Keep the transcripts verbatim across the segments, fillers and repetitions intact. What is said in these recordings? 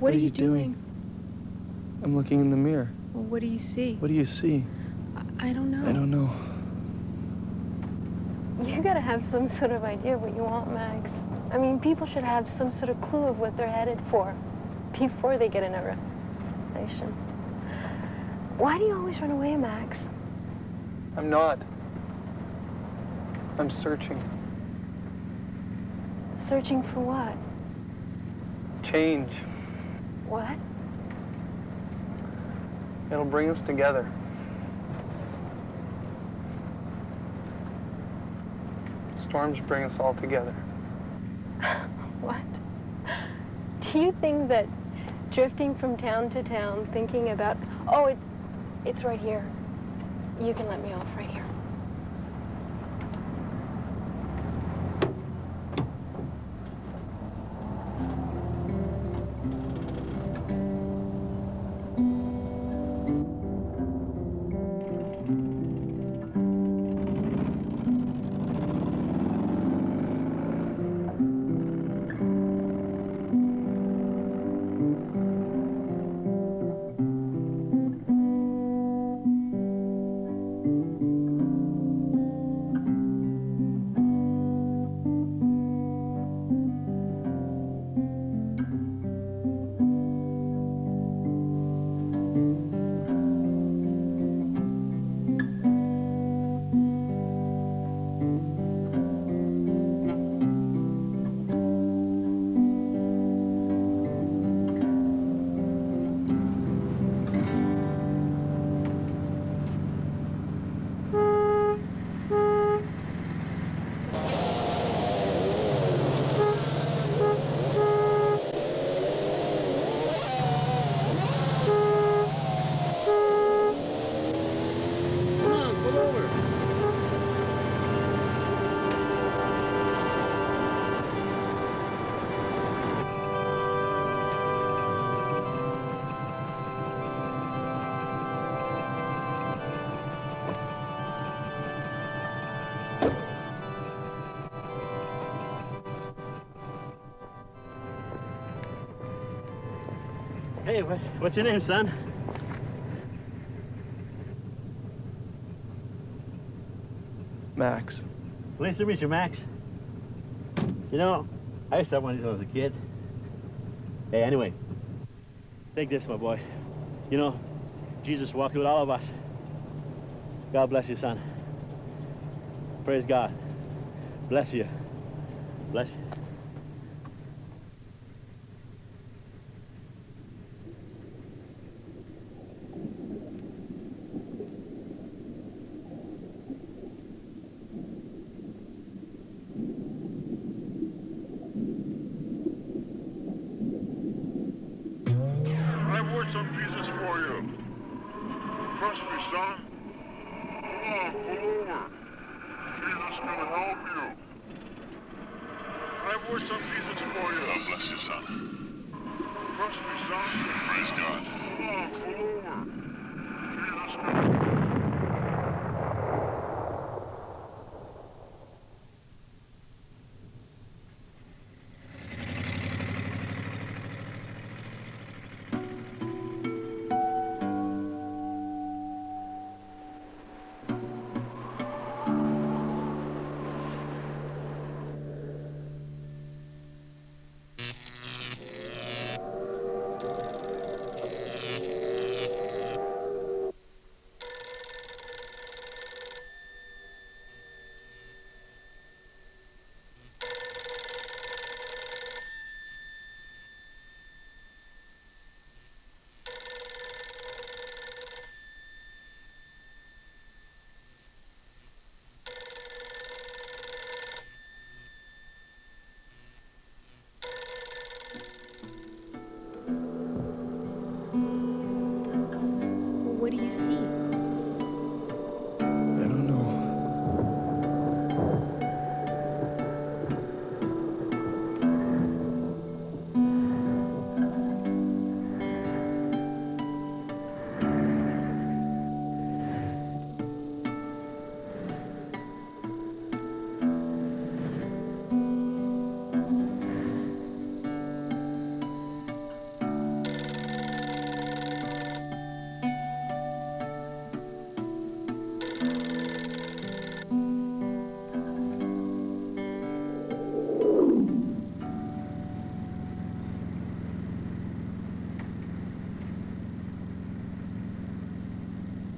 What are you doing? I'm looking in the mirror. Well, what do you see? What do you see? I, I don't know. I don't know. You gotta have some sort of idea of what you want, Max. I mean, people should have some sort of clue of what they're headed for before they get in a relation. Why do you always run away, Max? I'm not. I'm searching. Searching for what? Change. What? It'll bring us together. Storms bring us all together. What? Do you think that drifting from town to town, thinking about, oh, it, it's right here. You can let me off right here. Hey, what, what's your name, son? Max. Pleased to meet you, Max. You know, I used to have one of these when I was a kid. Hey, anyway, take this, my boy. You know, Jesus walked with all of us. God bless you, son. Praise God. Bless you. Bless you. What do you see? I don't know.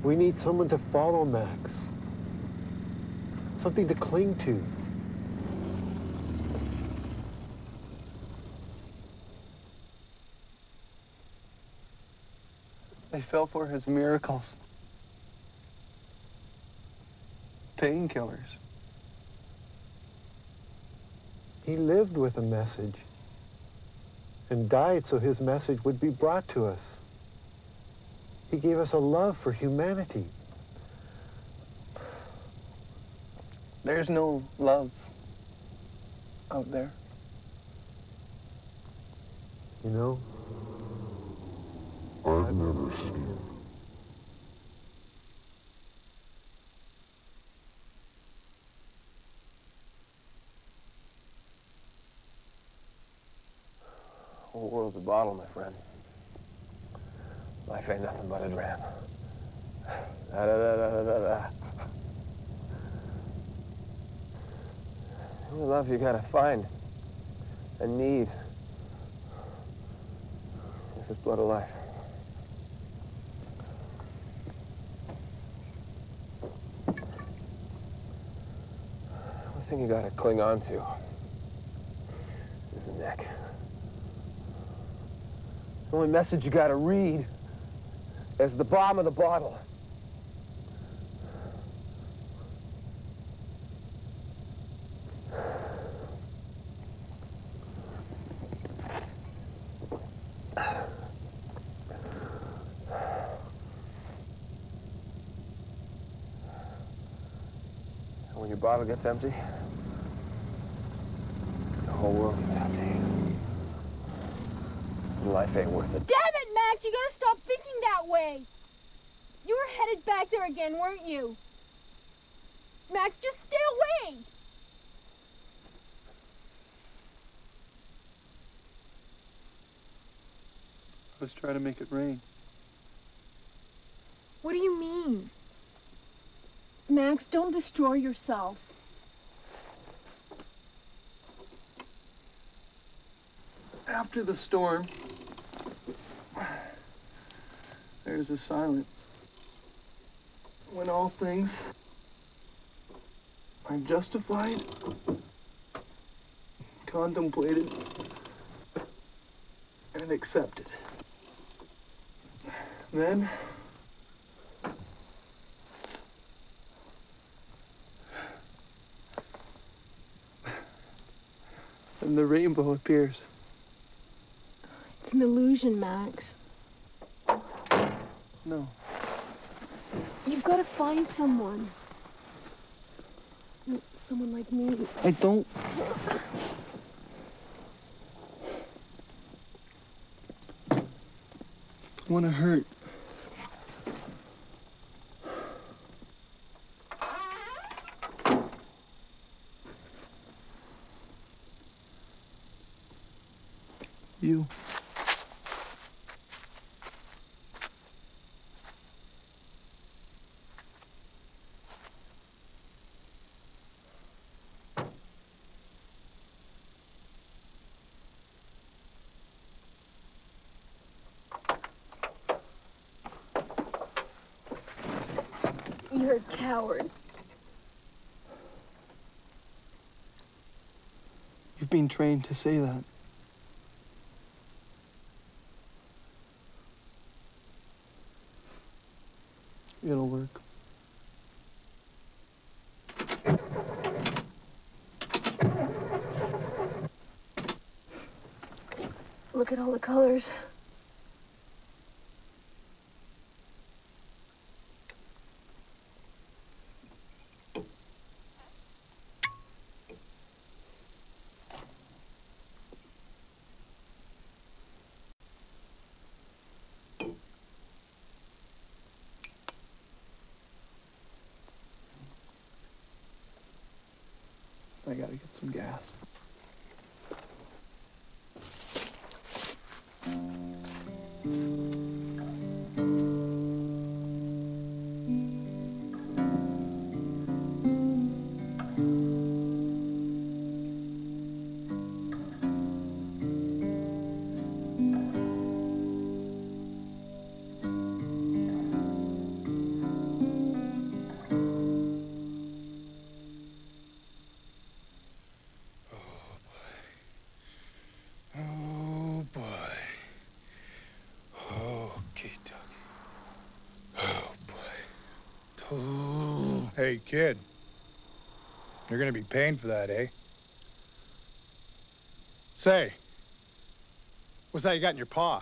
We need someone to follow Max. Something to cling to. They fell for his miracles. Painkillers. He lived with a message and died so his message would be brought to us. He gave us a love for humanity. There's no love out there. You know? I've never seen it. The whole world's a bottle, my friend. Life ain't nothing but a dram. Da, da, da, da, da, da. The only love you gotta find and need is this blood of life. The thing you gotta cling on to is the neck. The only message you gotta read is the bottom of the bottle. And when your bottle gets empty, the whole world gets empty. Life ain't worth it. Damn it, Max! You gotta stop thinking that way! You were headed back there again, weren't you? Max, just stay away! I was trying to make it rain. What do you mean? Max, don't destroy yourself. After the storm, there's a silence. When all things are justified, contemplated, and accepted. Then, then the rainbow appears. It's an illusion, Max. No. You've got to find someone. Someone like me. I don't. want to hurt. You. You're a coward. You've been trained to say that. It'll work. Look at all the colors. I gotta get some gas. Hey, kid. You're gonna be paying for that, eh? Say, what's that you got in your paw?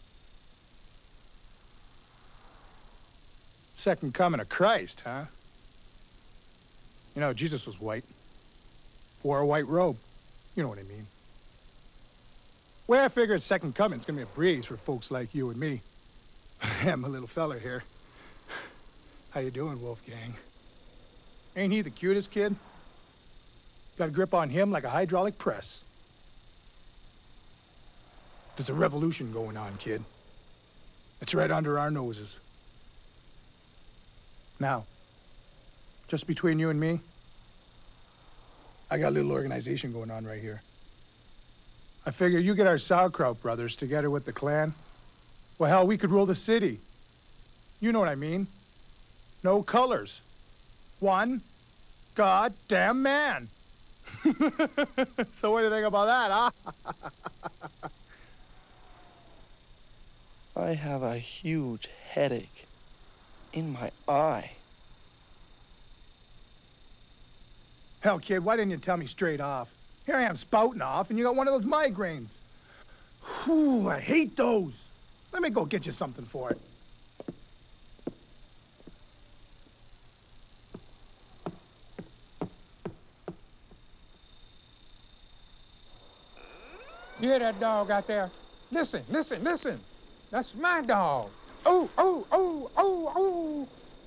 Second coming of Christ, huh? You know, Jesus was white. Wore a white robe. You know what I mean. Way I figure it's second coming, it's gonna be a breeze for folks like you and me. I'm a little fella here. How you doing, Wolfgang? Ain't he the cutest kid? Got a grip on him like a hydraulic press. There's a revolution going on, kid. It's right under our noses. Now, just between you and me, I got a little organization going on right here. I figure you get our sauerkraut brothers together with the clan. Well, hell, we could rule the city. You know what I mean. No colors. One goddamn man. So what do you think about that, huh? I have a huge headache in my eye. Hell, kid, why didn't you tell me straight off? Here I am spouting off, and you got one of those migraines. Whew, I hate those. Let me go get you something for it. You hear that dog out there? Listen, listen, listen. That's my dog. Oh, oh, oh, oh, oh.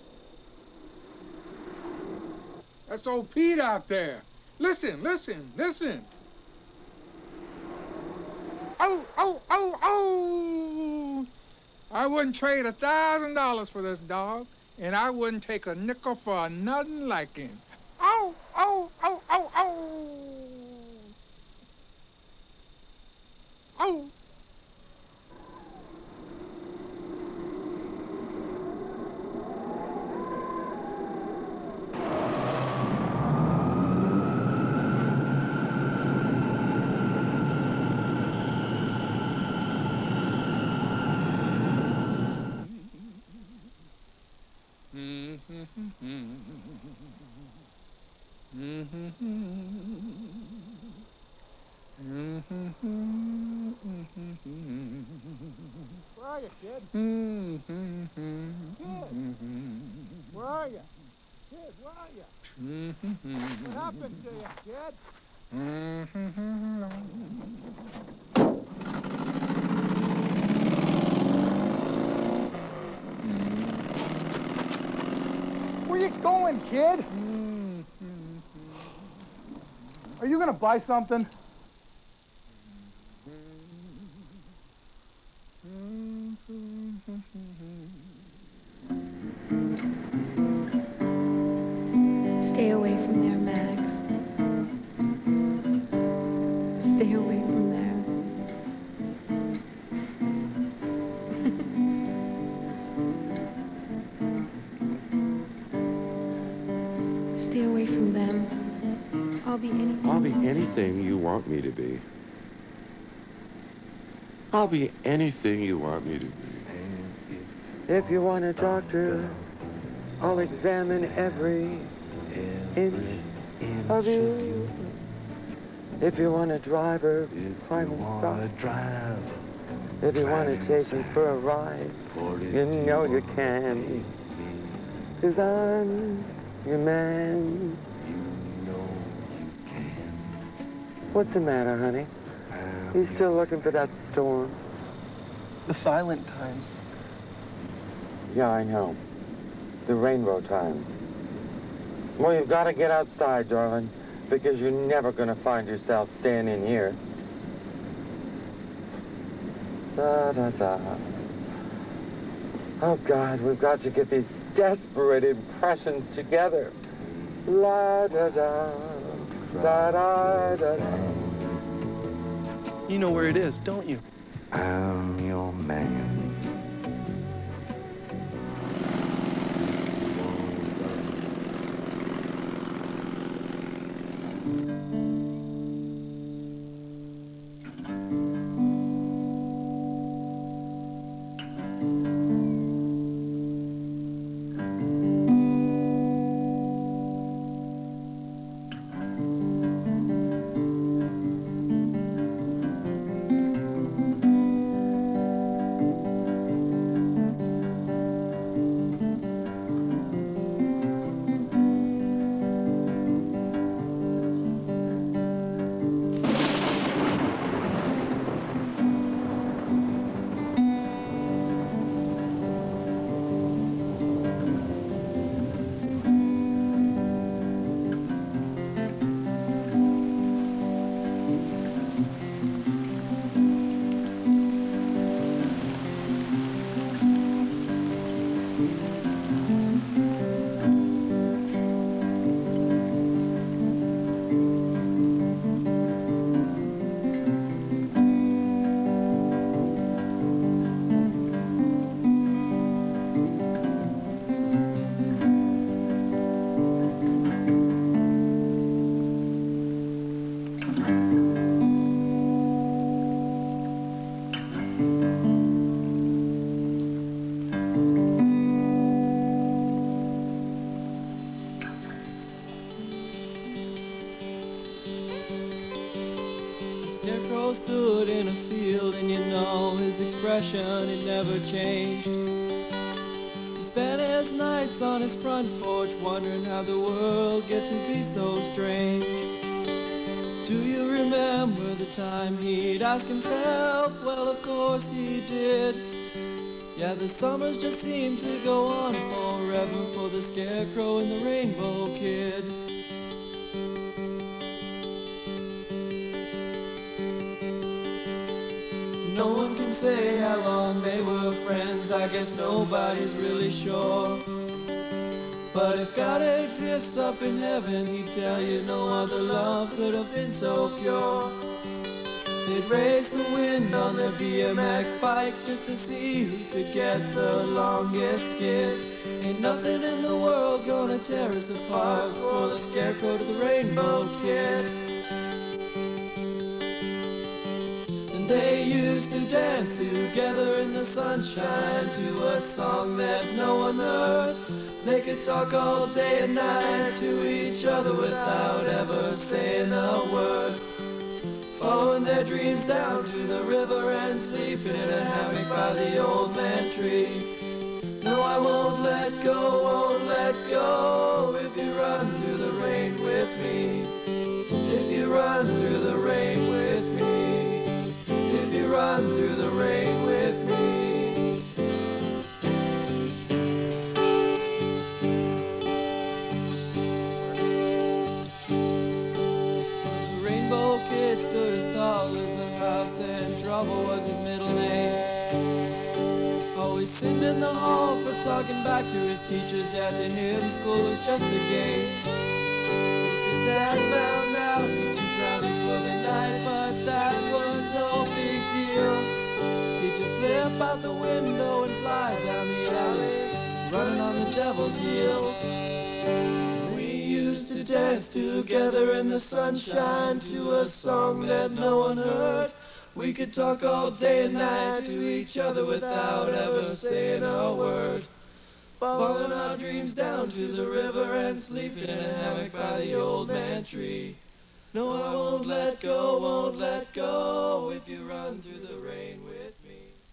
That's old Pete out there. Listen, listen, listen. Oh, oh, oh, oh. I wouldn't trade a thousand dollars for this dog, and I wouldn't take a nickel for nothing like him. Oh, oh, oh, oh, oh. Oh. Where are you, kid? Kid, where are you? Kid, where are you? What happened to you, kid? Where you going, kid? Are you gonna buy something? Stay away from there, Max. Stay away from there. Stay away from them. I'll be anything. I'll be anything you want me to be. I'll be anything you want me to be. If you want a doctor, I'll examine every inch of you. If you want a driver, climb and stop. If you want to take me for a ride, you know you can. 'Cause I'm your man. What's the matter, honey? You still looking for that storm? The silent times. Yeah, I know. The rainbow times. Well, you've got to get outside, darling, because you're never going to find yourself staying in here. Da, da, da. Oh, God, we've got to get these desperate impressions together. La, da, da, da, da, da, da. You know where it is, don't you? I'm your man. tradition, it never changed. He spent his nights on his front porch wondering how the world get to be so strange. Do you remember the time he'd ask himself? Well, of course he did. Yeah, the summers just seemed to go on forever for the Scarecrow and the Rainbow Kid. No one can say how long they were friends, I guess nobody's really sure. But if God exists up in heaven, he'd tell you no other love could have been so pure. They'd race the wind on their B M X bikes just to see who could get the longest skid. Ain't nothing in the world gonna tear us apart, spoil the Scarecrow to the Rainbow Kid. And they used to dance together in the sunshine to a song that no one heard. They could talk all day and night to each other without ever saying a word. Following their dreams down to the river and sleeping in a hammock by the old man tree. No, I won't let go, won't let go if you run through the rain with me. If you run through the rain with me. If you run through the rain with me. The Rainbow Kid stood as tall as a house and trouble was his middle name. Always sitting in the hall for talking back to his teachers. Yeah, to him school was just a game. If his dad found out, he'd be grounded for the night, but that was no big deal. He'd just slip out the window and fly down the alley, running on the devil's heels. We used to dance together in the sunshine to a song that no one heard. We could talk all day and night to each other without ever saying a word. Following our dreams down to the river and sleeping in a hammock by the old man tree. No, I won't let go, won't let go if you run through the rain with